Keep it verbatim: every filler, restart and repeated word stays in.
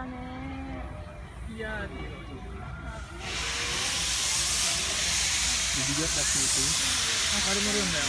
ね。 いやー、dilihat waktu itu, ah kali meriam ya.